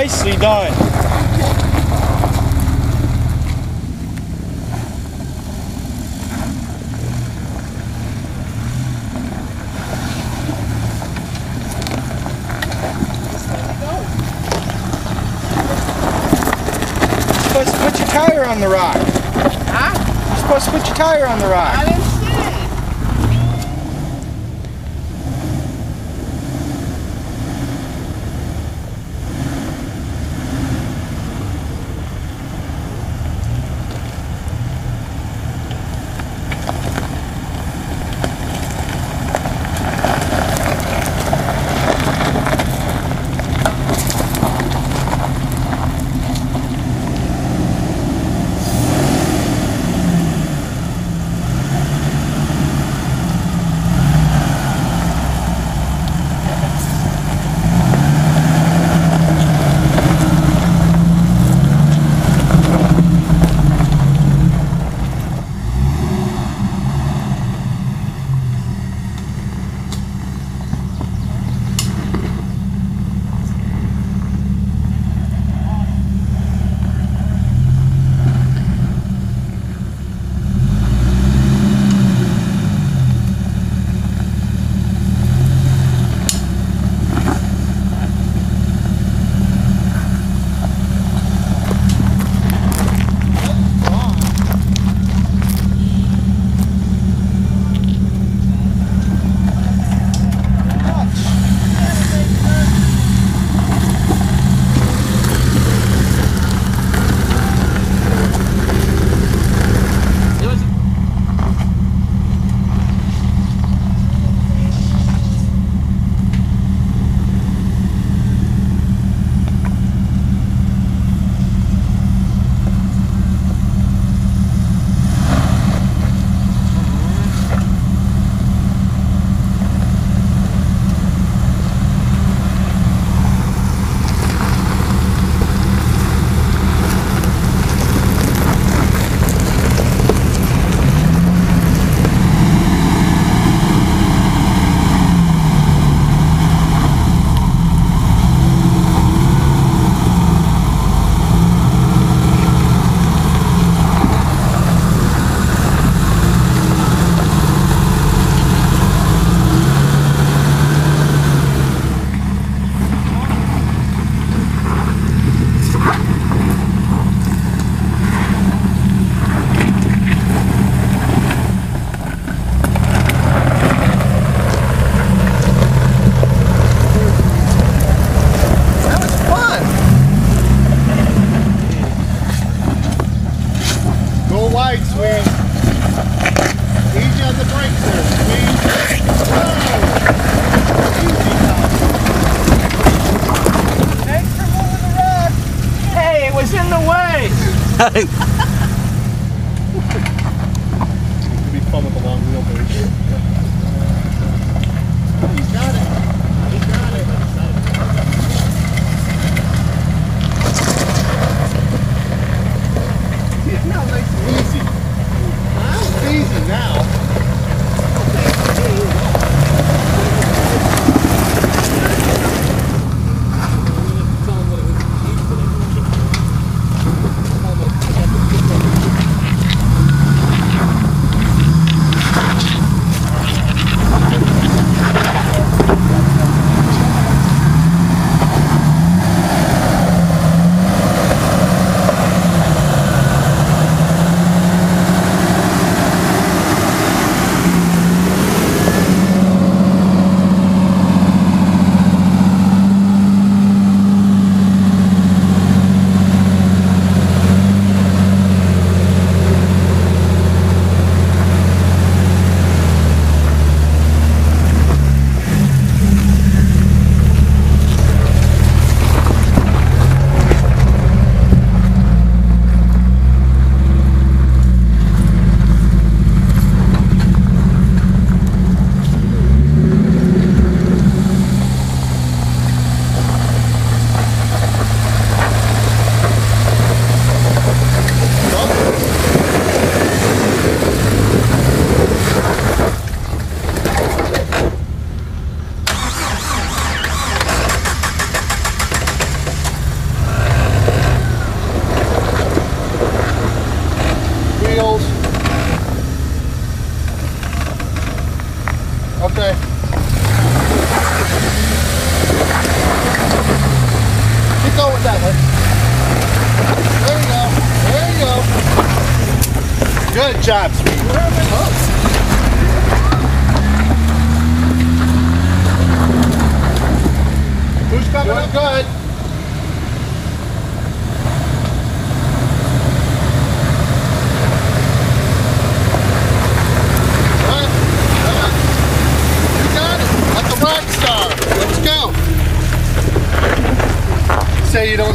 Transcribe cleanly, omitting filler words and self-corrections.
Nicely done. You're supposed to put your tire on the rock. Huh? You're supposed to put your tire on the rock. I didn't see it. Wide swing. Easy on the brakes there. Swing. Easy now. Thanks for moving the rock. Hey, it was in the way. It's gonna be fun with the long wheelbase. He's got it. He got it. It's now nice and easy. It's easy now. wheels. Okay. Keep going with that one. There you go. There you go. Good job, sweetie. Who's coming up good? Say you don't